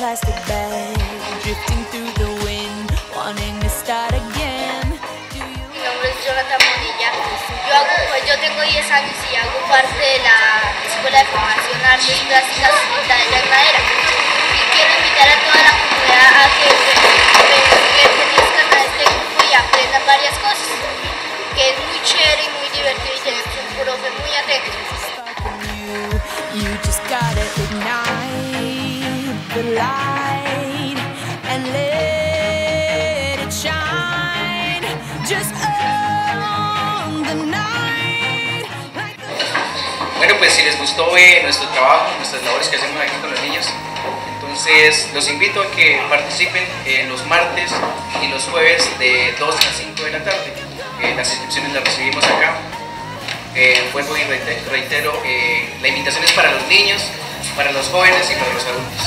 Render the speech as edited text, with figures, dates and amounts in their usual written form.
plastic bag, drifting through the wind, wanting to start again. Mi nombre es Jonathan Monilla. Yo tengo 10 años y hago parte de la Escuela de Formación Artes Plásticas Tadella Granadera. Y quiero invitar a toda la comunidad a que pertenezcan a este grupo y aprendan varias cosas, que es muy chévere y muy divertido y tenemos un profe muy atento. You just gotta ignite the light and let it shine just on the night. Bueno, pues si les gustó nuestro trabajo, nuestras labores que hacemos aquí con los niños, entonces los invito a que participen los martes y los jueves de 2 a 5 de la tarde. Las inscripciones las recibimos acá. Vuelvo y reitero, la invitación es para los niños, para los jóvenes y para los adultos.